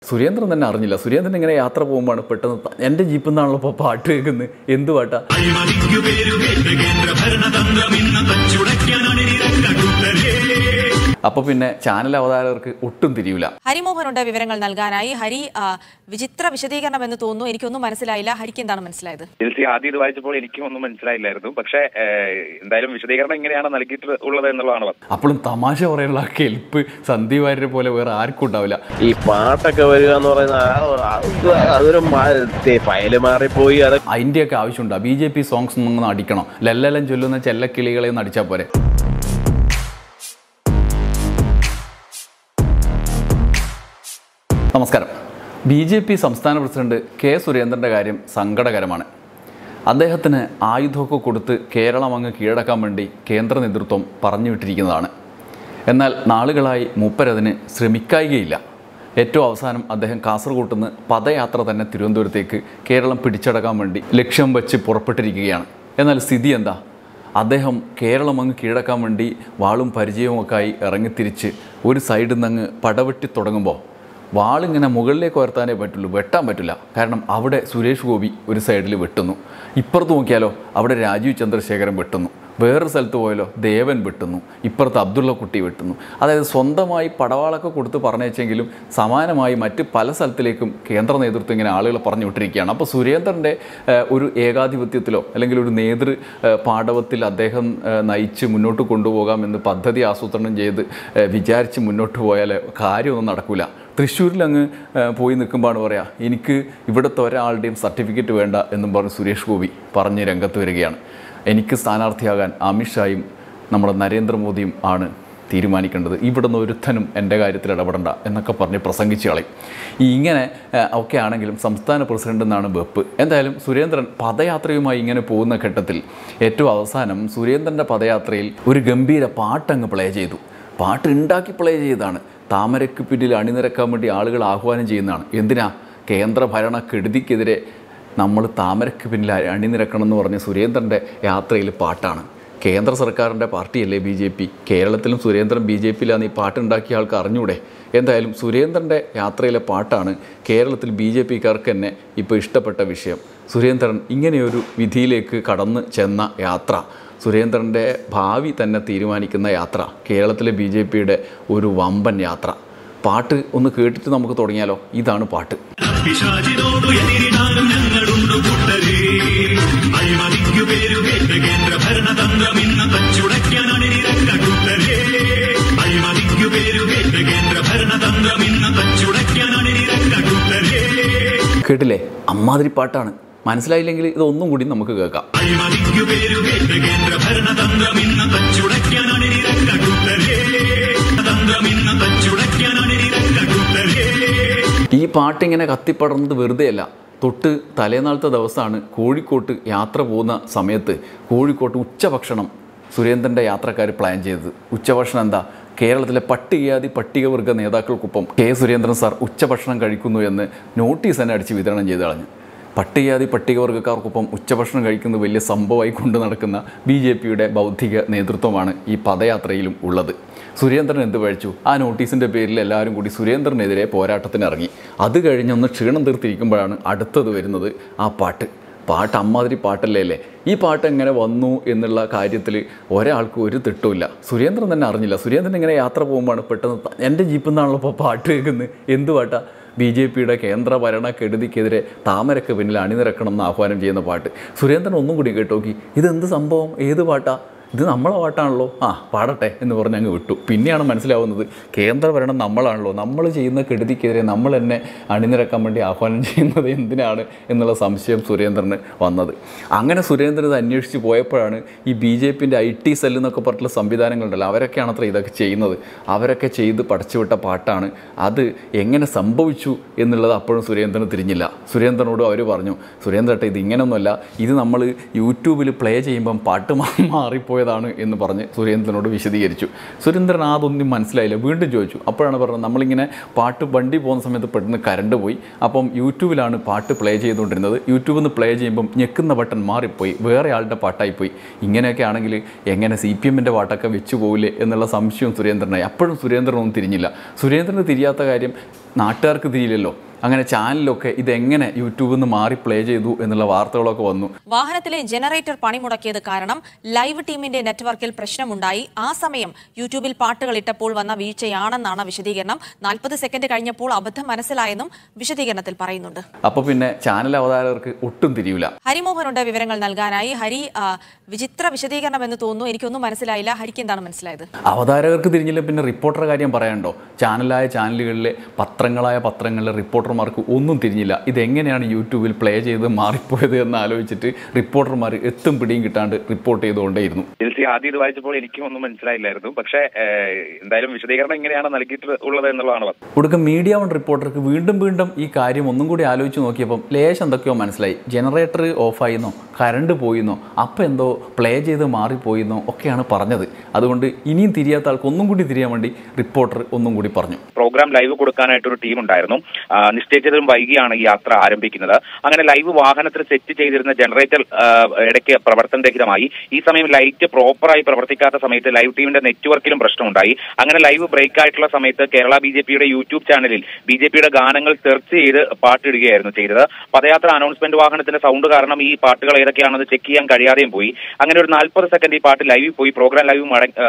സുരേന്ദ്രൻ തന്നെ അറിഞ്ഞില്ല. സുരേന്ദ്രൻ ഇങ്ങനെ യാത്ര പോകുമ്പോഴാണ് പെട്ടെന്ന് എൻ്റെ ജീപ്പിൽ നിന്നാണല്ലോ ഇപ്പോൾ പാട്ട് കേൾക്കുന്നത്. എന്ത് പാട്ടാ? അപ്പോൾ പിന്നെ ചാനൽ അവതാരകർക്ക് ഒട്ടും തിരിയില്ല. ഹരിമോഹനുണ്ട് വിവരങ്ങൾ നൽകാനായി. ഹരി, വിചിത്ര വിശദീകരണം എന്ന് തോന്നുന്നു. എനിക്കൊന്നും മനസ്സിലായില്ല. ഹരിക്ക് എന്താണ് മനസ്സിലായത്? ആദ്യം ഇത് വായിച്ചപ്പോൾ എനിക്കും ഒന്നും മനസ്സിലായില്ലായിരുന്നു. പക്ഷേ എന്തായാലും വിശദീകരണം എങ്ങനെയാണ് നൽകിയിട്ടുള്ളത് എന്നുള്ളതാണ്. അപ്പോഴും തമാശ പറയാനുള്ള കെൽപ്പ് സന്ദീപ് വാര്യരെ പോലെ വേറെ ആർക്കും ഉണ്ടാവില്ല. ഈ പാട്ടൊക്കെ വരിക എന്ന് പറയുന്നത് അതൊരു ഫയല് മാറിപ്പോയി. അതിൻ്റെയൊക്കെ ആവശ്യമുണ്ടോ? BJP സോങ്സ് ഒന്നും അടിക്കണോ? ലല്ലലം ചൊല്ലുന്ന ചെല്ലക്കിളികളെ ഒന്ന് അടിച്ചാൽ പോരെ? നമസ്കാരം. BJP സംസ്ഥാന പ്രസിഡന്റ് K. സുരേന്ദ്രൻ്റെ കാര്യം സങ്കടകരമാണ്. അദ്ദേഹത്തിന് ആയുധമൊക്കെ കൊടുത്ത് കേരളം അങ്ങ് കീഴടക്കാൻ വേണ്ടി കേന്ദ്ര നേതൃത്വം പറഞ്ഞു വിട്ടിരിക്കുന്നതാണ്. എന്നാൽ നാളുകളായി മൂപ്പരതിന് ശ്രമിക്കുകയില്ല. ഏറ്റവും അവസാനം അദ്ദേഹം കാസർഗോഡ് നിന്ന് പദയാത്ര തന്നെ തിരുവനന്തപുരത്തേക്ക് കേരളം പിടിച്ചടക്കാൻ വേണ്ടി ലക്ഷ്യം വെച്ച് പുറപ്പെട്ടിരിക്കുകയാണ്. എന്നാൽ സ്ഥിതി എന്താ? അദ്ദേഹം കേരളം അങ്ങ് കീഴടക്കാൻ വേണ്ടി വാളും പരിചയവുമൊക്കെ ആയി ഇറങ്ങിത്തിരിച്ച് ഒരു സൈഡിൽ നിന്ന് അങ്ങ് പടവെട്ടി തുടങ്ങുമ്പോൾ വാളിങ്ങനെ മുകളിലേക്ക് ഉയർത്താനേ പറ്റുള്ളൂ, വെട്ടാൻ പറ്റില്ല. കാരണം അവിടെ സുരേഷ് ഗോപി ഒരു സൈഡിൽ വെട്ടുന്നു, ഇപ്പുറത്ത് നോക്കിയാലോ അവിടെ രാജീവ് ചന്ദ്രശേഖരൻ വെട്ടുന്നു, വേറൊരു സ്ഥലത്ത് പോയാലോ ദേവൻ വെട്ടുന്നു, ഇപ്പുറത്ത് അബ്ദുള്ള കുട്ടി വെട്ടുന്നു. അതായത് സ്വന്തമായി പടവാളൊക്കെ കൊടുത്ത് പറഞ്ഞേച്ചെങ്കിലും സമാനമായി മറ്റ് പല സ്ഥലത്തിലേക്കും കേന്ദ്ര നേതൃത്വം ഇങ്ങനെ ആളുകളെ പറഞ്ഞു വിട്ടിരിക്കുകയാണ്. അപ്പോൾ സുരേന്ദ്രൻ്റെ ഒരു ഏകാധിപത്യത്തിലോ അല്ലെങ്കിൽ ഒരു നേതൃ പാടവത്തിൽ അദ്ദേഹം നയിച്ച് മുന്നോട്ട് കൊണ്ടുപോകാമെന്ന് പദ്ധതി ആസൂത്രണം ചെയ്ത് വിചാരിച്ച് മുന്നോട്ട് പോയാൽ കാര്യമൊന്നും നടക്കില്ല. തൃശ്ശൂരിൽ അങ്ങ് പോയി നിൽക്കുമ്പോഴാണ് പറയാം, എനിക്ക് ഇവിടുത്തെ ഒരാളുടെയും സർട്ടിഫിക്കറ്റ് വേണ്ട എന്നും പറഞ്ഞ് സുരേഷ് ഗോപി പറഞ്ഞ് രംഗത്ത് വരികയാണ്. എനിക്ക് സ്ഥാനാർത്ഥിയാകാൻ അമിത്ഷായും നമ്മുടെ നരേന്ദ്രമോദിയും ആണ് തീരുമാനിക്കേണ്ടത്, ഇവിടുന്ന് ഒരുത്തനും എൻ്റെ കാര്യത്തിൽ ഇടപെടണ്ട എന്നൊക്കെ പറഞ്ഞ് പ്രസംഗിച്ച് കളയും. ഇങ്ങനെ ഒക്കെ ആണെങ്കിലും സംസ്ഥാന പ്രസിഡന്റ് എന്നാണ് വെപ്പ്. എന്തായാലും സുരേന്ദ്രൻ പദയാത്രയുമായി ഇങ്ങനെ പോകുന്ന ഘട്ടത്തിൽ ഏറ്റവും അവസാനം സുരേന്ദ്രൻ്റെ പദയാത്രയിൽ ഒരു ഗംഭീര പാട്ടങ്ങ് പ്ലേ ചെയ്തു. പാട്ട് ഉണ്ടാക്കി പ്ലേ ചെയ്തതാണ്. താമരയ്ക്ക് പിന്നിൽ അണിനിരക്കാൻ വേണ്ടി ആളുകൾ ആഹ്വാനം ചെയ്യുന്നതാണ്. എന്തിനാ? കേന്ദ്ര ഭരണ കെടുതിക്കെതിരെ നമ്മൾ താമരയ്ക്ക് പിന്നിൽ അണിനിരക്കണം എന്ന് പറഞ്ഞ് സുരേന്ദ്രൻ്റെ യാത്രയിൽ പാട്ടാണ്. കേന്ദ്ര സർക്കാരിൻ്റെ പാർട്ടിയല്ലേ BJP? കേരളത്തിലും സുരേന്ദ്രൻ BJPയിലാന്ന് ഈ പാട്ടുണ്ടാക്കിയ ആൾക്ക് അറിഞ്ഞൂടെ? എന്തായാലും സുരേന്ദ്രൻ്റെ യാത്രയിലെ പാട്ടാണ് കേരളത്തിൽ BJPക്കാർക്ക് തന്നെ ഇപ്പോൾ ഇഷ്ടപ്പെട്ട വിഷയം. സുരേന്ദ്രൻ ഇങ്ങനെയൊരു വിധിയിലേക്ക് കടന്നു ചെന്ന യാത്ര, സുരേന്ദ്രൻ്റെ ഭാവി തന്നെ തീരുമാനിക്കുന്ന യാത്ര, കേരളത്തിലെ BJPയുടെ ഒരു വമ്പൻ യാത്ര. പാട്ട് ഒന്ന് കേട്ടിട്ട് നമുക്ക് തുടങ്ങിയാലോ? ഇതാണ് പാട്ട്. കേട്ടില്ലേ? അമ്മാതിരി പാട്ടാണ്. മനസ്സിലായില്ലെങ്കിൽ ഇതൊന്നും കൂടി നമുക്ക് കേൾക്കാം. ഈ പാട്ടിങ്ങനെ കത്തിപ്പടർന്നത് വെറുതെയല്ല. തൊട്ട് തലേനാളത്തെ ദിവസമാണ് കോഴിക്കോട്ട് യാത്ര പോകുന്ന സമയത്ത് കോഴിക്കോട്ട് ഉച്ചഭക്ഷണം സുരേന്ദ്രൻ്റെ യാത്രക്കാർ പ്ലാൻ ചെയ്തത്. ഉച്ചഭക്ഷണം എന്താ? കേരളത്തിലെ പട്ടികവർഗ നേതാക്കൾക്കൊപ്പം K. സുരേന്ദ്രൻ സാർ ഉച്ചഭക്ഷണം കഴിക്കുന്നു എന്ന് നോട്ടീസ് തന്നെ അടിച്ച് വിതരണം ചെയ്ത് കളഞ്ഞു. പട്ടികവർഗ്ഗക്കാർക്കൊപ്പം ഉച്ചഭക്ഷണം കഴിക്കുന്നത് വലിയ സംഭവമായി കൊണ്ട് നടക്കുന്ന BJPയുടെ ബൗദ്ധിക നേതൃത്വമാണ് ഈ പദയാത്രയിലും ഉള്ളത്. സുരേന്ദ്രൻ എന്ത് പഴിച്ചു? ആ നോട്ടീസിൻ്റെ പേരിൽ എല്ലാവരും കൂടി സുരേന്ദ്രനെതിരെ പോരാട്ടത്തിനിറങ്ങി. അത് കഴിഞ്ഞൊന്ന് ക്ഷീണം തീർത്തിരിക്കുമ്പോഴാണ് അടുത്തത് വരുന്നത് ആ പാട്ട്. അമ്മാതിരി പാട്ടല്ലേ? ഈ പാട്ട് എങ്ങനെ വന്നു എന്നുള്ള കാര്യത്തിൽ ഒരാൾക്കും ഒരു തെട്ടുമില്ല. സുരേന്ദ്രൻ തന്നെ അറിഞ്ഞില്ല. സുരേന്ദ്രൻ ഇങ്ങനെ യാത്ര പോകുമ്പോഴാണ് പെട്ടെന്ന് എൻ്റെ ജീപ്പിൽ നിന്നാണല്ലോ ഇപ്പോൾ പാട്ട് കേൾക്കുന്നത്. എന്ത് പാട്ടാ? BJPയുടെ കേന്ദ്ര ഭരണ കെടുതിക്കെതിരെ താമരയ്ക്ക് പിന്നിൽ അണിനിരക്കണം എന്ന് ആഹ്വാനം ചെയ്യുന്ന പാട്ട്. സുരേന്ദ്രൻ ഒന്നും കൂടി കേട്ടോക്കി. ഇതെന്ത് സംഭവം? ഏത് പാട്ടാ? ഇത് നമ്മളെ പാട്ടാണല്ലോ, പാടട്ടെ എന്ന് പറഞ്ഞ് അങ്ങ് വിട്ടു. പിന്നെയാണ് മനസ്സിലാവുന്നത് കേന്ദ്ര ഭരണം നമ്മളാണല്ലോ, നമ്മൾ ചെയ്യുന്ന കെടുതിക്കെതിരെ നമ്മൾ തന്നെ അണിനിരക്കാൻ വേണ്ടി ആഹ്വാനം ചെയ്യുന്നത് എന്തിനാണ് എന്നുള്ള സംശയം സുരേന്ദ്രന് വന്നത്. അങ്ങനെ സുരേന്ദ്രൻ ഇത് അന്വേഷിച്ച് പോയപ്പോഴാണ് ഈ BJPൻ്റെ IT സെൽ എന്നൊക്കെ പറഞ്ഞിട്ടുള്ള സംവിധാനങ്ങളുണ്ടല്ലോ, അവരൊക്കെയാണത്ര ഇതൊക്കെ ചെയ്യുന്നത്. അവരൊക്കെ ചെയ്ത് പടച്ചുവിട്ട പാട്ടാണ്. അത് എങ്ങനെ സംഭവിച്ചു എന്നുള്ളത് അപ്പോഴും സുരേന്ദ്രന് തിരിഞ്ഞില്ല. സുരേന്ദ്രനോട് അവർ പറഞ്ഞു, സുരേന്ദ്രട്ടെ ഇത് ഇങ്ങനെയൊന്നുമല്ല, ഇത് നമ്മൾ യൂട്യൂബിൽ പ്ലേ ചെയ്യുമ്പം പാട്ട് മാറിപ്പോയി മാറിപ്പോയതാണ് എന്ന് പറഞ്ഞ് സുരേന്ദ്രനോട് വിശദീകരിച്ചു. സുരേന്ദ്രൻ അതൊന്നും മനസ്സിലായില്ല, വീണ്ടും ചോദിച്ചു. അപ്പോഴാണ് പറഞ്ഞത്, നമ്മളിങ്ങനെ പാട്ട് വണ്ടി പോകുന്ന സമയത്ത് പെട്ടെന്ന് കറണ്ട് പോയി, അപ്പം യൂട്യൂബിലാണ് പാട്ട് പ്ലേ ചെയ്തുകൊണ്ടിരുന്നത്, യൂട്യൂബിൽ നിന്ന് പ്ലേ ചെയ്യുമ്പം ഞെക്കുന്ന ബട്ടൺ മാറിപ്പോയി, വേറെ ആളുടെ പാട്ടായിപ്പോയി, ഇങ്ങനെയൊക്കെ ആണെങ്കിൽ എങ്ങനെ CPM-ൻ്റെ പാട്ടൊക്കെ വെച്ചു പോകില്ലേ എന്നുള്ള സംശയവും സുരേന്ദ്രനായി. അപ്പോഴും സുരേന്ദ്രനൊന്നും തിരിഞ്ഞില്ല. സുരേന്ദ്രന് തിരിയാത്ത കാര്യം നാട്ടുകാർക്ക് തിരിയില്ലല്ലോ. അങ്ങനെ ചാനലിലൊക്കെ ഇതെങ്ങനെ യൂട്യൂബിൽ നിന്ന് മാറി പ്ലേ ചെയ്തു എന്നുള്ള വാർത്തകളൊക്കെ വന്നു. വാഹനത്തിലെ ജനറേറ്റർ പണിമുടക്കിയത് കാരണം ലൈവ് ടീമിന്റെ നെറ്റ്വർക്കിൽ പ്രശ്നമുണ്ടായി. ആ സമയം യൂട്യൂബിൽ പാട്ടുകൾ ഇട്ടപ്പോൾ വന്ന വീഴ്ചയാണെന്നാണ് വിശദീകരണം. 40 സെക്കൻഡ് കഴിഞ്ഞപ്പോൾ അബദ്ധം മനസ്സിലായെന്നും വിശദീകരണത്തിൽ പറയുന്നുണ്ട്. അപ്പൊ പിന്നെ ചാനൽ അവതാരകർക്ക് ഒട്ടും തിരിയൂല. ഹരിമോഹനുണ്ട് വിവരങ്ങൾ നൽകാനായി. ഹരി, വിചിത്ര വിശദീകരണം എന്ന് തോന്നുന്നു. എനിക്കൊന്നും മനസ്സിലായില്ല. ഹരിക്ക് എന്താണ് മനസ്സിലായത്? അവതാരകർക്ക് തിരിഞ്ഞില്ല, പിന്നെ റിപ്പോർട്ടറുടെ കാര്യം പറയാനുണ്ടോ? ചാനലുകളിലെ പത്രങ്ങളിലെ റിപ്പോർട്ടർമാർക്ക് ഒന്നും തിരിഞ്ഞില്ല. ഇതെങ്ങനെയാണ് യൂട്യൂബിൽ പ്ലേ ചെയ്ത് മാറിപ്പോയത് എന്ന് ആലോചിച്ചിട്ട് റിപ്പോർട്ടർമാർ എത്തും പിടിയും കിട്ടാണ്ട് റിപ്പോർട്ട് ചെയ്തുകൊണ്ടേയിരുന്നു. ആദ്യം ഇത് വായിച്ചപ്പോൾ എനിക്കും ഒന്നും മനസ്സിലായില്ലായിരുന്നു. പക്ഷേ എന്തായാലും വിശദീകരണം എങ്ങനെയാണ് നൽകിയിട്ടുള്ളത് എന്നുള്ളതാണ്. ഒടുക്കം മീഡിയ വൺ റിപ്പോർട്ടർക്ക് വീണ്ടും ഈ കാര്യം ഒന്നും കൂടി ആലോചിച്ച് നോക്കിയപ്പം ലേശം എന്തൊക്കെയോ മനസ്സിലായി. ജനറേറ്റർ ഓഫായിന്നോ, കറണ്ട് പോയിന്നോ, അപ്പം എന്തോ പ്ലേ ചെയ്ത് മാറിപ്പോയിന്നോ ഒക്കെയാണ് പറഞ്ഞത്. അതുകൊണ്ട് ഇനിയും തിരിയാത്ത ആൾക്ക് ഒന്നും കൂടി തിരിയാൻ വേണ്ടി റിപ്പോർട്ടർ ഒന്നും കൂടി പറഞ്ഞു. പ്രോഗ്രാം ലൈവ് കൊടുക്കാനായിട്ടൊരു ടീം ഉണ്ടായിരുന്നു. നിശ്ചയിച്ചതിലും വൈകിയാണ് ഈ യാത്ര ആരംഭിക്കുന്നത്. അങ്ങനെ ലൈവ് വാഹനത്തിൽ സെറ്റ് ചെയ്തിരുന്ന ജനറേറ്റർ ഇടയ്ക്ക് പ്രവർത്തനരഹിതമായി. ഈ സമയം ലൈറ്റ് പ്രോപ്പറായി പ്രവർത്തിക്കാത്ത സമയത്ത് ലൈവ് ടീമിന്റെ നെറ്റ്വർക്കിലും പ്രശ്നമുണ്ടായി. അങ്ങനെ ലൈവ് ബ്രേക്ക് ആയിട്ടുള്ള സമയത്ത് കേരള BJPയുടെ യൂട്യൂബ് ചാനലിൽ BJPയുടെ ഗാനങ്ങൾ സെർച്ച് ചെയ്ത് പാട്ടിടുകയായിരുന്നു ചെയ്തത്. പദയാത്ര അനൗൺസ്മെന്റ് വാഹനത്തിന്റെ സൗണ്ട് കാരണം ഈ പാട്ടുകൾ ഏതൊക്കെയാണെന്ന് ചെക്ക് ചെയ്യാൻ കഴിയാതെയും പോയി. അങ്ങനെ ഒരു 40 സെക്കൻഡ് ഈ പാട്ട് ലൈവിൽ പോയി. പ്രോഗ്രാം ലൈവ്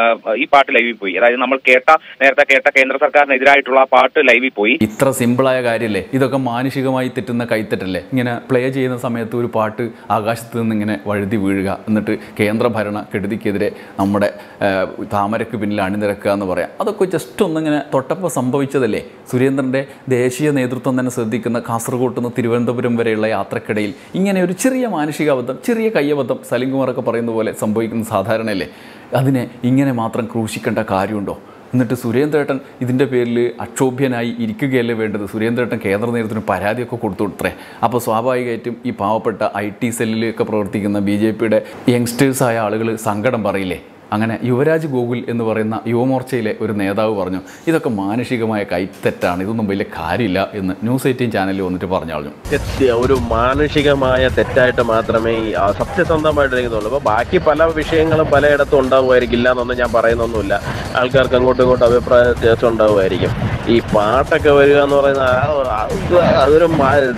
ഈ പാട്ട് ലൈവിൽ പോയി. അതായത് നമ്മൾ നേരത്തെ കേട്ട കേന്ദ്ര സർക്കാരിനെതിരായിട്ടുള്ള ആ പാട്ട് ലൈവിൽ പോയി. ഇത്ര സിമ്പിളായ കാര്യമല്ലേ? ഇതൊക്കെ മാനുഷികമായി തെറ്റുന്ന കൈത്തെറ്റല്ലേ? ഇങ്ങനെ പ്ലേ ചെയ്യുന്ന സമയത്ത് ഒരു പാട്ട് ആകാശത്ത് നിന്ന് ഇങ്ങനെ വഴുതി വീഴുക, എന്നിട്ട് കേന്ദ്ര ഭരണ കെടുതിക്കെതിരെ നമ്മുടെ താമരയ്ക്ക് പിന്നിൽ അണിനിരക്കുക എന്ന് പറയാം. അതൊക്കെ ജസ്റ്റ് ഒന്നിങ്ങനെ തൊട്ടപ്പോൾ സംഭവിച്ചതല്ലേ? സുരേന്ദ്രൻ്റെ ദേശീയ നേതൃത്വം തന്നെ ശ്രദ്ധിക്കുന്ന കാസർഗോഡ് നിന്ന് തിരുവനന്തപുരം വരെയുള്ള യാത്രക്കിടയിൽ ഇങ്ങനെ ഒരു ചെറിയ മാനുഷികാബദ്ധം, ചെറിയ കയ്യബദ്ധം സലിംകുമാറൊക്കെ പറയുന്ന പോലെ സംഭവിക്കുന്ന സാധാരണയല്ലേ? അതിനെ ഇങ്ങനെ മാത്രം ക്രൂശിക്കേണ്ട കാര്യമുണ്ടോ? എന്നിട്ട് സുരേന്ദ്രേട്ടൻ ഇതിൻ്റെ പേരിൽ അക്ഷോഭ്യനായി ഇരിക്കുകയല്ലേ വേണ്ടത്? സുരേന്ദ്രേട്ടൻ കേന്ദ്ര നേതൃത്വത്തിന് പരാതിയൊക്കെ കൊടുത്തുകൊടുത്തേ. അപ്പോൾ സ്വാഭാവികമായിട്ടും ഈ പാവപ്പെട്ട IT സെല്ലിലൊക്കെ പ്രവർത്തിക്കുന്ന BJPയുടെ യങ്സ്റ്റേഴ്സായ ആളുകൾ സങ്കടം പറയില്ലേ? അങ്ങനെ യുവരാജ് ഗോകുൽ എന്ന് പറയുന്ന യുവമോർച്ചയിലെ ഒരു നേതാവ് പറഞ്ഞു, ഇതൊക്കെ മാനുഷികമായ കൈത്തെറ്റാണ്, ഇതൊന്നും വലിയ കാര്യമില്ല എന്ന് ന്യൂസ് 18 ചാനലിൽ വന്നിട്ട് പറഞ്ഞു. ഒരു മാനുഷികമായ തെറ്റായിട്ട് മാത്രമേ സത്യസന്ധമായിട്ട് എനിക്കുന്നുള്ളൂ. അപ്പോൾ ബാക്കി പല വിഷയങ്ങളും പലയിടത്തും ഉണ്ടാവുമായിരിക്കില്ല എന്നൊന്നും ഞാൻ പറയുന്നൊന്നുമില്ല. ആൾക്കാർക്ക് അങ്ങോട്ടും ഇങ്ങോട്ടും അഭിപ്രായ വ്യത്യാസം ഉണ്ടാവുമായിരിക്കും. ഈ പാട്ടൊക്കെ വരിക എന്ന് പറയുന്നത് അതൊരു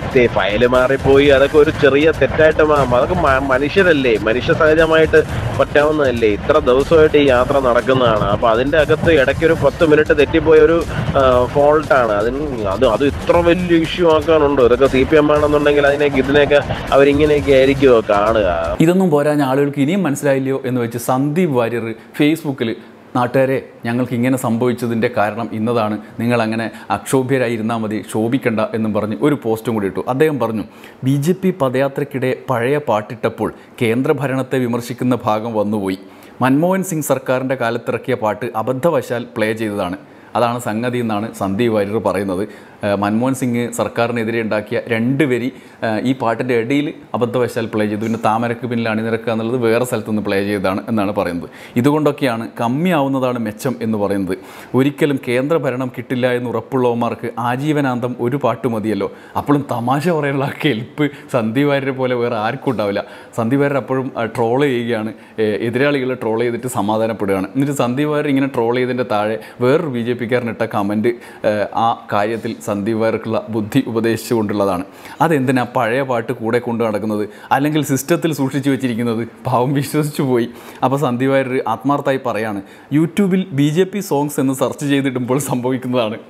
ഫയല് മാറിപ്പോയി, അതൊക്കെ ഒരു ചെറിയ തെറ്റായിട്ട് അതൊക്കെ മനുഷ്യരല്ലേ, മനുഷ്യ സഹജമായിട്ട് പറ്റാവുന്നതല്ലേ? ഇത്ര ദിവസമായിട്ട് ഈ യാത്ര നടക്കുന്നതാണ്. അപ്പോൾ അതിൻ്റെ അകത്ത് ഇടയ്ക്കൊരു 10 മിനിറ്റ് തെറ്റിപ്പോയ ഒരു ഫോൾട്ടാണ്. അത് ഇത്ര വലിയ ഇഷ്യൂ ആക്കാനുണ്ടോ? ഇതൊക്കെ CPM ആണെന്നുണ്ടെങ്കിൽ ഇതിനെയൊക്കെ അവരിങ്ങനെയൊക്കെ ആയിരിക്കുമോ കാണുക? ഇതൊന്നും പോരാഞ്ഞ ആളുകൾക്ക് ഇനിയും മനസ്സിലായില്ലയോ എന്ന് വെച്ച് സന്ദീപ് വാര്യർ ഫേസ്ബുക്കിൽ, നാട്ടുകാരെ ഞങ്ങൾക്ക് ഇങ്ങനെ സംഭവിച്ചതിൻ്റെ കാരണം ഇന്നതാണ്, നിങ്ങളങ്ങനെ അക്ഷോഭ്യരായി ഇരുന്നാൽ മതി, ശോഭിക്കണ്ട എന്നും പറഞ്ഞ് ഒരു പോസ്റ്റും കൂടി ഇട്ടു. അദ്ദേഹം പറഞ്ഞു, BJP പദയാത്രയ്ക്കിടെ പഴയ പാട്ടിട്ടപ്പോൾ കേന്ദ്രഭരണത്തെ വിമർശിക്കുന്ന ഭാഗം വന്നുപോയി. മൻമോഹൻ സിംഗ് സർക്കാരിൻ്റെ കാലത്തിറക്കിയ പാട്ട് അബദ്ധവശാൽ പ്ലേ ചെയ്തതാണ്. അതാണ് സംഗതി എന്നാണ് സന്ദീപ് വാര്യർ പറയുന്നത്. മൻമോഹൻ സിംഗ് സർക്കാരിനെതിരെ ഉണ്ടാക്കിയ 2 വരി ഈ പാട്ടിൻ്റെ ഇടയിൽ അബദ്ധവശാൽ പ്ലേ ചെയ്തു. പിന്നെ താമരക്ക് പിന്നിൽ അണിനിരക്കുക എന്നുള്ളത് വേറെ സ്ഥലത്തുനിന്ന് പ്ലേ ചെയ്തതാണ് എന്നാണ് പറയുന്നത്. ഇതുകൊണ്ടൊക്കെയാണ് കമ്മിയാവുന്നതാണ് മെച്ചം എന്ന് പറയുന്നത്. ഒരിക്കലും കേന്ദ്രഭരണം കിട്ടില്ല എന്ന് ഉറപ്പുള്ളവന്മാർക്ക് ആജീവനാന്തം ഒരു പാട്ട് മതിയല്ലോ. അപ്പോഴും തമാശ പറയാനുള്ള കെൽപ്പ് സന്ദീപ് വാര്യരെ പോലെ വേറെ ആർക്കും ഉണ്ടാവില്ല. സന്ദീപ് വാര്യർ അപ്പോഴും ട്രോൾ ചെയ്യുകയാണ്, എതിരാളികളെ ട്രോൾ ചെയ്തിട്ട് സമാധാനപ്പെടുകയാണ്. എന്നിട്ട് സന്ദീപ് വാര്യർ ഇങ്ങനെ ട്രോൾ ചെയ്തതിൻ്റെ താഴെ വേറൊരു BJPക്കാരനിട്ട കമൻറ്റ് ആ കാര്യത്തിൽ സന്ദീപ് വാര്യർക്കുള്ള ബുദ്ധി ഉപദേശിച്ചുകൊണ്ടുള്ളതാണ്. അതെന്തിനാ പഴയ പാട്ട് കൂടെ കൊണ്ട് നടക്കുന്നത്, അല്ലെങ്കിൽ സിസ്റ്റത്തിൽ സൂക്ഷിച്ചു വെച്ചിരിക്കുന്നത്? പാവം വിശ്വസിച്ചു പോയി. അപ്പോൾ സന്ദീപ് വാര്യർ ആത്മാർത്ഥമായി പറയാണ്, യൂട്യൂബിൽ BJP സോങ്സ് എന്ന് സെർച്ച് ചെയ്തിടുമ്പോൾ സംഭവിക്കുന്നതാണ്.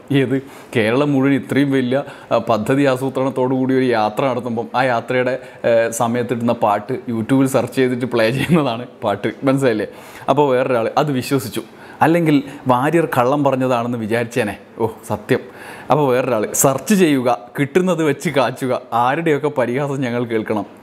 കേരളം മുഴുവൻ ഇത്രയും വലിയ പദ്ധതി ആസൂത്രണത്തോടു കൂടി ഒരു യാത്ര നടത്തുമ്പം ആ യാത്രയുടെ സമയത്തിടുന്ന പാട്ട് യൂട്യൂബിൽ സെർച്ച് ചെയ്തിട്ട് പ്ലേ ചെയ്യുന്നതാണ് പാട്ട്. മനസ്സിലായില്ലേ? അപ്പോൾ വേറൊരാൾ അത് വിശ്വസിച്ചു. അല്ലെങ്കിൽ വാര്യർ കള്ളം പറഞ്ഞതാണെന്ന് വിചാരിച്ചേനെ. സത്യം. അപ്പോൾ വേറൊരാൾ സെർച്ച് ചെയ്യുക, കിട്ടുന്നത് വെച്ച് കാച്ചുക, ആരുടെയൊക്കെ പരിഹാസം ഞങ്ങൾ കേൾക്കണം.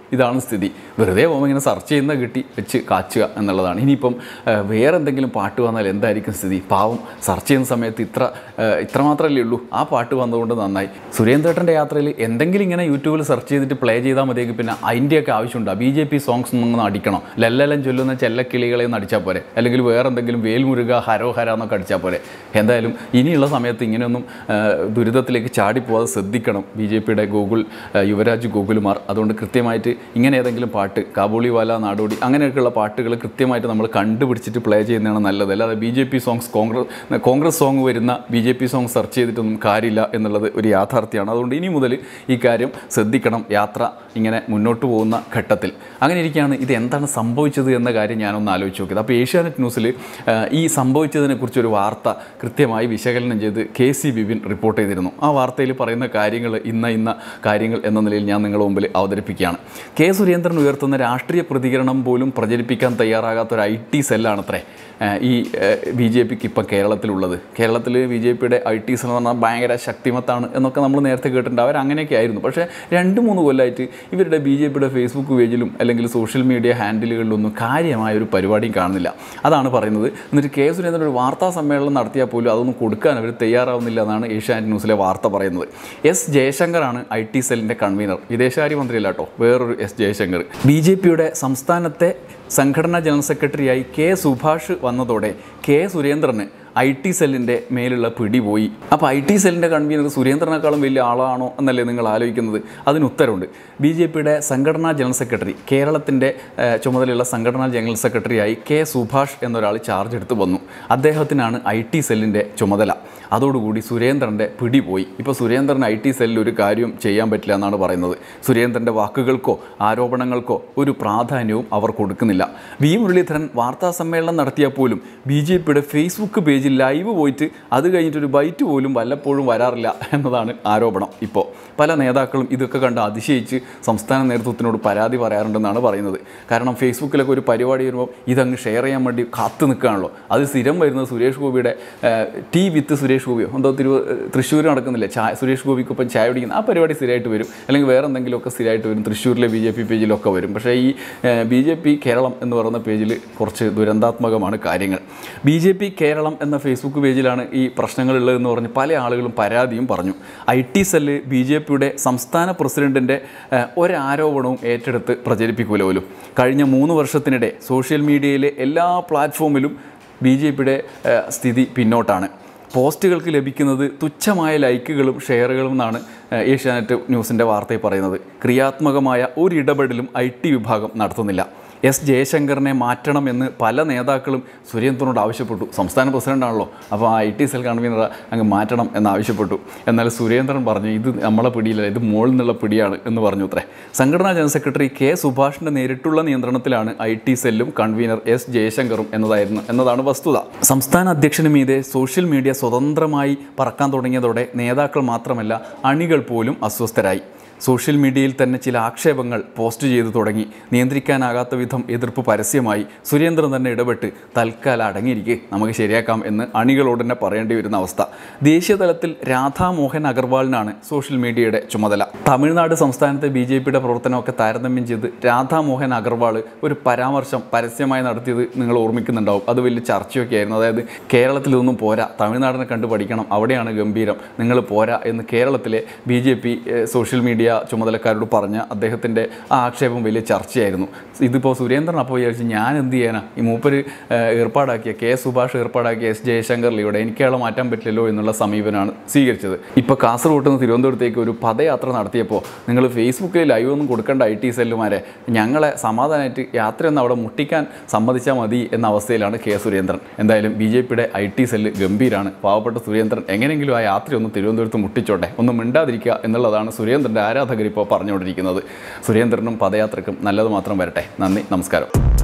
ഇതാണ് സ്ഥിതി. വെറുതെ പോകുമ്പോൾ ഇങ്ങനെ സെർച്ച് ചെയ്യുന്ന കിട്ടി വെച്ച് കാച്ചുക എന്നുള്ളതാണ്. ഇനിയിപ്പം വേറെ എന്തെങ്കിലും പാട്ട് വന്നാൽ എന്തായിരിക്കും സ്ഥിതി? പാവം സെർച്ച് ചെയ്യുന്ന സമയത്ത് ഇത്രമാത്രമല്ലേ ഉള്ളൂ, ആ പാട്ട് വന്നതുകൊണ്ട് നന്നായി. സുരേന്ദ്രേട്ടൻ്റെ യാത്രയിൽ എന്തെങ്കിലും ഇങ്ങനെ യൂട്യൂബിൽ സെർച്ച് ചെയ്തിട്ട് പ്ലേ ചെയ്താൽ മതിയെങ്കിൽ പിന്നെ അതിൻ്റെയൊക്കെ ആവശ്യമുണ്ടോ? BJP സോങ്സ് ഒന്നും അടിക്കണം, ലല്ലലം ചൊല്ലുന്ന ചെല്ലക്കിളികളെ ഒന്ന് അടിച്ചാൽ പോരെ, അല്ലെങ്കിൽ വേറെ എന്തെങ്കിലും വേൽമുരുക ഹരോഹര എന്നൊക്കെ അടിച്ചാൽ പോരെ. എന്തായാലും ഇനിയുള്ള സമയത്ത് ഇങ്ങനെയൊന്നും ദുരിതത്തിലേക്ക് ചാടിപ്പോകാതെ ശ്രദ്ധിക്കണം BJPയുടെ യുവരാജ് ഗോകുൽമാർ. അതുകൊണ്ട് കൃത്യമായിട്ട് ഇങ്ങനെ ഏതെങ്കിലും പാട്ട്, കാബൂളിവാല, നാടോടി അങ്ങനെയൊക്കെയുള്ള പാട്ടുകൾ കൃത്യമായിട്ട് നമ്മൾ കണ്ടുപിടിച്ചിട്ട് പ്ലേ ചെയ്യുന്നതാണ് നല്ലത്. അല്ലാതെ BJP സോങ്സ്, കോൺഗ്രസ് സോങ് വരുന്ന BJP സോങ് സെർച്ച് ചെയ്തിട്ടൊന്നും കാര്യമില്ല എന്നുള്ളത് ഒരു യാഥാർത്ഥ്യമാണ്. അതുകൊണ്ട് ഇനി മുതൽ ഈ കാര്യം ശ്രദ്ധിക്കണം യാത്ര ഇങ്ങനെ മുന്നോട്ട് പോകുന്ന ഘട്ടത്തിൽ. അങ്ങനെ ഇരിക്കുകയാണ് ഇത് എന്താണ് സംഭവിച്ചത് എന്ന കാര്യം ഞാനൊന്ന് ആലോചിച്ച് നോക്കിയത്. അപ്പോൾ ഏഷ്യാനെറ്റ് ന്യൂസിൽ ഈ സംഭവിച്ചതിനെക്കുറിച്ചൊരു വാർത്ത കൃത്യമായി വിശകലനം ചെയ്ത് KC ബിബിൻ റിപ്പോർട്ട് ചെയ്തിരുന്നു. ആ വാർത്തയിൽ പറയുന്ന കാര്യങ്ങൾ ഇന്ന കാര്യങ്ങൾ എന്ന നിലയിൽ ഞാൻ നിങ്ങളുടെ മുമ്പിൽ അവതരിപ്പിക്കുകയാണ്. K. സുരേന്ദ്രൻ ഉയർത്തുന്ന രാഷ്ട്രീയ പ്രതികരണം പോലും പ്രചരിപ്പിക്കാൻ തയ്യാറാകാത്തൊരു IT സെല്ലാണത്രേ ഈ BJPക്ക് ഇപ്പം കേരളത്തിലുള്ളത്. കേരളത്തിൽ BJPയുടെ IT സെൽ എന്ന് പറഞ്ഞാൽ ഭയങ്കര ശക്തിമത്താണ് എന്നൊക്കെ നമ്മൾ നേരത്തെ കേട്ടിട്ടുണ്ട്. അവരങ്ങനെയൊക്കെ ആയിരുന്നു. പക്ഷേ 2-3 കൊല്ലമായിട്ട് ഇവരുടെ BJPയുടെ ഫേസ്ബുക്ക് പേജിലും അല്ലെങ്കിൽ സോഷ്യൽ മീഡിയ ഹാൻഡിലുകളിലൊന്നും കാര്യമായൊരു പരിപാടിയും കാണുന്നില്ല. അതാണ് പറയുന്നത്. എന്നിട്ട് K. സുരേന്ദ്രൻ ഒരു വാർത്താ സമ്മേളനം നടത്തിയാൽ പോലും അതൊന്നും കൊടുക്കാൻ അവർ തയ്യാറാവുന്നില്ല എന്നാണ് ഏഷ്യാനെറ്റ് ന്യൂസിലെ വാർത്ത പറയുന്നത്. S. ജയശങ്കറാണ് IT സെല്ലിൻ്റെ കൺവീനർ. വിദേശകാര്യമന്ത്രിയല്ല കേട്ടോ, വേറൊരു S. ജയശങ്കർ. BJPയുടെ സംസ്ഥാനത്തെ സംഘടനാ ജനറൽ സെക്രട്ടറിയായി K. സുഭാഷ് വന്നതോടെ K. സുരേന്ദ്രന് IT സെല്ലിൻ്റെ മേലുള്ള പിടി പോയി. അപ്പോൾ IT സെല്ലിൻ്റെ കൺവീനർ സുരേന്ദ്രനേക്കാളും വലിയ ആളാണോ എന്നല്ലേ നിങ്ങൾ ആലോചിക്കുന്നത്? അതിന് ഉത്തരവുണ്ട്. BJPയുടെ സംഘടനാ ജനറൽ സെക്രട്ടറി, കേരളത്തിൻ്റെ ചുമതലയുള്ള സംഘടനാ ജനറൽ സെക്രട്ടറിയായി K. സുഭാഷ് എന്നൊരാൾ ചാർജ് എടുത്ത് വന്നു. അദ്ദേഹത്തിനാണ് IT സെല്ലിൻ്റെ ചുമതല. അതോടുകൂടി സുരേന്ദ്രൻ്റെ പിടി പോയി. ഇപ്പോൾ സുരേന്ദ്രൻ IT സെല്ലിൽ ഒരു കാര്യവും ചെയ്യാൻ പറ്റില്ല എന്നാണ് പറയുന്നത്. സുരേന്ദ്രൻ്റെ വാക്കുകൾക്കോ ആരോപണങ്ങൾക്കോ ഒരു പ്രാധാന്യവും അവർ കൊടുക്കുന്നില്ല. V. മുരളീധരൻ വാർത്താ സമ്മേളനം നടത്തിയാൽ പോലും BJPയുടെ ഫേസ്ബുക്ക് പേജിൽ ലൈവ് പോയിട്ട് അത് കഴിഞ്ഞിട്ടൊരു ബൈറ്റ് പോലും വല്ലപ്പോഴും വരാറില്ല എന്നതാണ് ആരോപണം. ഇപ്പോൾ പല നേതാക്കളും ഇതൊക്കെ കണ്ട് അതിശയിച്ച് സംസ്ഥാന നേതൃത്വത്തിനോട് പരാതി പറയാറുണ്ടെന്നാണ് പറയുന്നത്. കാരണം ഫേസ്ബുക്കിലൊക്കെ ഒരു പരിപാടി വരുമ്പോൾ ഇതങ്ങ് ഷെയർ ചെയ്യാൻ വേണ്ടി കാത്തു നിൽക്കുകയാണല്ലോ. അത് സ്ഥിരം വരുന്നത് സുരേഷ് ഗോപിയുടെ ടീ വിത്ത് സുരേഷ് ഗോപിയോ എന്തോ തൃശ്ശൂർ നടക്കുന്നില്ലേ, സുരേഷ് ഗോപിക്കൊപ്പം ചായ പിടിക്കുന്ന ആ പരിപാടി സ്ഥിരമായിട്ട് വരും. അല്ലെങ്കിൽ വേറെ എന്തെങ്കിലുമൊക്കെ സ്ഥിരമായിട്ട് വരും. തൃശ്ശൂരിലെ BJP പേജിലൊക്കെ വരും. പക്ഷേ ഈ BJP കേരളം എന്ന് പറയുന്ന പേജിൽ കുറച്ച് ദുരന്താത്മകമാണ് കാര്യങ്ങൾ. BJP കേരളം എന്ന ഫേസ്ബുക്ക് പേജിലാണ് ഈ പ്രശ്നങ്ങളുള്ളതെന്ന് പറഞ്ഞ് പല ആളുകളും പരാതിയും പറഞ്ഞു. IT സെല്ല് BJPയുടെ സംസ്ഥാന പ്രസിഡന്റിൻ്റെ ഒരാരോപണവും ഏറ്റെടുത്ത് പ്രചരിപ്പിക്കൂല പോലും. കഴിഞ്ഞ 3 വർഷത്തിനിടെ സോഷ്യൽ മീഡിയയിലെ എല്ലാ പ്ലാറ്റ്ഫോമിലും BJPയുടെ സ്ഥിതി പിന്നോട്ടാണ്. പോസ്റ്റുകൾക്ക് ലഭിക്കുന്നത് തുച്ഛമായ ലൈക്കുകളും ഷെയറുകളും എന്നാണ് ഏഷ്യാനെറ്റ് ന്യൂസിൻ്റെ വാർത്തയിൽ പറയുന്നത്. ക്രിയാത്മകമായ ഒരു ഇടപെടലും IT വിഭാഗം നടത്തുന്നില്ല. S. ജയശങ്കറിനെ മാറ്റണമെന്ന് പല നേതാക്കളും സുരേന്ദ്രനോട് ആവശ്യപ്പെട്ടു. സംസ്ഥാന പ്രസിഡൻ്റാണല്ലോ, അപ്പോൾ ആ IT സെൽ കൺവീനർ അങ്ങ് മാറ്റണം എന്നാവശ്യപ്പെട്ടു. എന്നാൽ സുരേന്ദ്രൻ പറഞ്ഞു ഇത് നമ്മളെ പിടിയില്ല, ഇത് മുകളിൽ നിന്നുള്ള പിടിയാണ് എന്ന് പറഞ്ഞു അത്രേ. സംഘടനാ ജനറൽ സെക്രട്ടറി K. സുഭാഷിൻ്റെ നേരിട്ടുള്ള നിയന്ത്രണത്തിലാണ് IT സെല്ലും കൺവീനർ S. ജയശങ്കറും എന്നതാണ് വസ്തുത. സംസ്ഥാന അധ്യക്ഷന് മീതെ സോഷ്യൽ മീഡിയ സ്വതന്ത്രമായി പറക്കാൻ തുടങ്ങിയതോടെ നേതാക്കൾ മാത്രമല്ല അണികൾ പോലും അസ്വസ്ഥരായി. സോഷ്യൽ മീഡിയയിൽ തന്നെ ചില ആക്ഷേപങ്ങൾ പോസ്റ്റ് ചെയ്തു തുടങ്ങി. നിയന്ത്രിക്കാനാകാത്ത വിധം എതിർപ്പ് പരസ്യമായി. സുരേന്ദ്രൻ തന്നെ ഇടപെട്ട് തൽക്കാലം അടങ്ങിയിരിക്കെ നമുക്ക് ശരിയാക്കാം എന്ന് അണികളോട് തന്നെ പറയേണ്ടി വരുന്ന അവസ്ഥ. ദേശീയ തലത്തിൽ രാധാമോഹൻ അഗർവാളിനാണ് സോഷ്യൽ മീഡിയയുടെ ചുമതല. തമിഴ്നാട് സംസ്ഥാനത്തെ BJPയുടെ പ്രവർത്തനമൊക്കെ താരതമ്യം ചെയ്ത് രാധാമോഹൻ അഗർവാൾ ഒരു പരാമർശം പരസ്യമായി നടത്തിയത് നിങ്ങൾ ഓർമ്മിക്കുന്നുണ്ടാവും. അത് വലിയ ചർച്ചയൊക്കെ ആയിരുന്നു. അതായത് കേരളത്തിൽ ഇതൊന്നും പോരാ, തമിഴ്നാടിനെ കണ്ടു പഠിക്കണം, അവിടെയാണ് ഗംഭീരം, നിങ്ങൾ പോരാ എന്ന് കേരളത്തിലെ BJP സോഷ്യൽ മീഡിയ ചുമതലക്കാരോട് പറഞ്ഞ അദ്ദേഹത്തിൻ്റെ ആ ആക്ഷേപം വലിയ ചർച്ചയായിരുന്നു. ഇതിപ്പോൾ സുരേന്ദ്രൻ അപ്പോൾ വിചാരിച്ച് ഞാൻ എന്ത് ചെയ്യാനാ, ഈ മൂപ്പര് ഏർപ്പാടാക്കിയ K. സുഭാഷ് ഏർപ്പാടാക്കിയ S. ജയശങ്കറിലൂടെ എനിക്കയാളെ മാറ്റാൻ പറ്റില്ലല്ലോ എന്നുള്ള സമീപനമാണ് സ്വീകരിച്ചത്. ഇപ്പോൾ കാസർഗോഡ് നിന്ന് തിരുവനന്തപുരത്തേക്ക് ഒരു പദയാത്ര നടത്തിയപ്പോൾ നിങ്ങൾ ഫേസ്ബുക്കിൽ ലൈവ് ഒന്നും കൊടുക്കേണ്ട IT സെല്ലുമാരെ, ഞങ്ങളെ സമാധാനമായിട്ട് യാത്രയൊന്നും അവിടെ മുട്ടിക്കാൻ സമ്മതിച്ചാൽ മതി എന്ന അവസ്ഥയിലാണ് K. സുരേന്ദ്രൻ. എന്തായാലും BJPയുടെ IT സെല്ല് ഗംഭീരാണ്. പാവപ്പെട്ട സുരേന്ദ്രൻ എങ്ങനെയെങ്കിലും ആ യാത്രയൊന്നും തിരുവനന്തപുരത്ത് മുട്ടിച്ചോട്ടെ, ഒന്നും മിണ്ടാതിരിക്കുക എന്നുള്ളതാണ് സുരേന്ദ്രൻ്റെ ആരാധകർ ഇപ്പോൾ പറഞ്ഞുകൊണ്ടിരിക്കുന്നത്. സുരേന്ദ്രനും പദയാത്രയ്ക്കും നല്ലത് മാത്രം വരട്ടെ. നന്ദി, നമസ്കാരം.